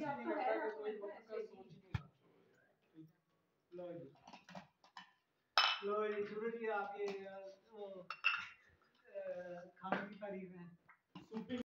अब तो है ना कोई ऐसे ही। लो ये सूरज की आपके खाने की तारीफ है।